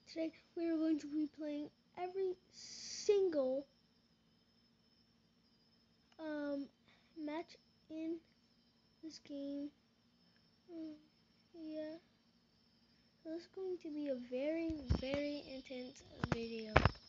Today we are going to be playing every single match in this game. Yeah, so this is going to be a very intense video.